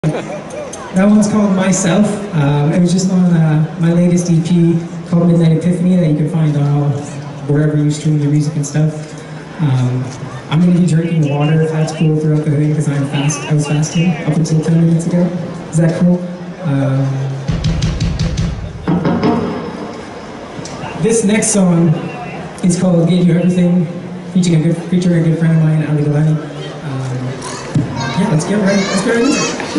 That one's called Myself. It was just on my latest EP called Midnight Epiphany that you can find on wherever you stream your music and stuff. I'm going to be drinking water, if that's cool, throughout the thing, because I was fasting up until 10 minutes ago. Is that cool? This next song is called Gave You Everything, featuring a good friend of mine, Ali Galani. Yeah, let's get right into it.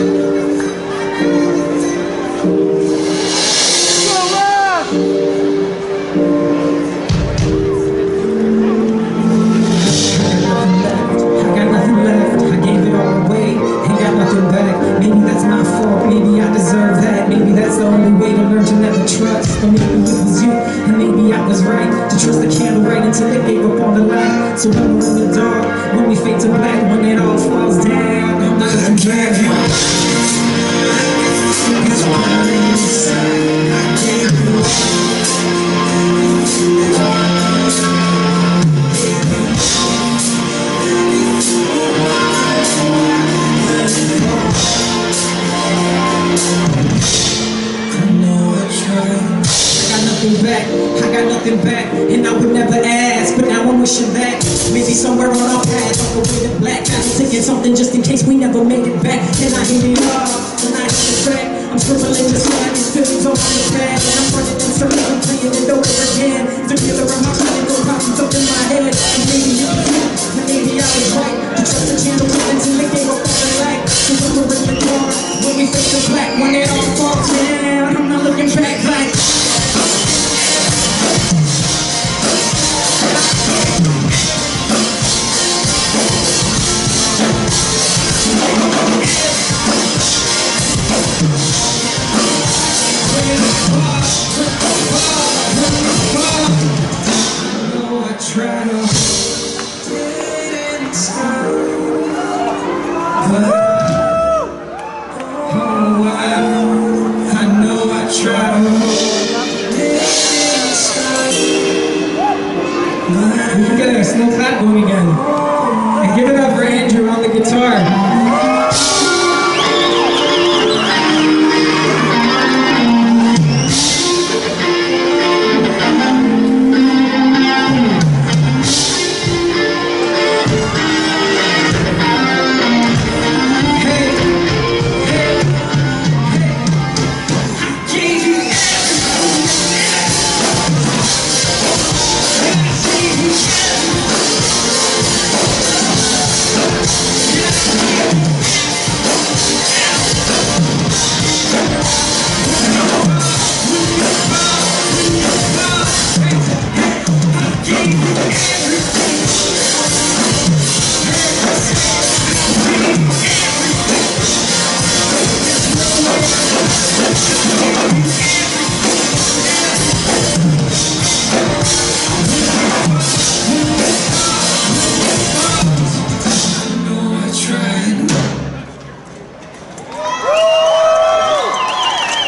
Maybe that's my fault, maybe I deserve that. Maybe that's the only way to learn to never trust. Or maybe it was you, and maybe I was right to trust the candle right until it gave up on the light. So when we're in the dark, when we fade to black, when it all falls down, I'm not gonna drag you. It's running inside, I gave you back, I got nothing back, and I would never ask, but now I'm wishing that maybe somewhere on our path, on the way to black, I'm thinking something just in case we never made it back, and I hit it hard, when I hit the track, I'm scribbling this line, these feelings on the pad, and I'm running in circles, I'm playing it over again, the killer of my mind, go popping up in my head, and maybe it was you, and maybe I was right, to trust the channel until it gave up on the light, so when we're in the dark, when we face the black, when it all falls down, I'm not looking back like we can get a slow clap going again. And give it up for Andrew on the guitar.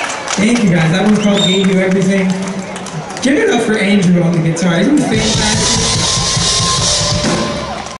Thank you guys, that one's called Gave You Everything. Give it up for Andrew on the guitar, isn't he fantastic?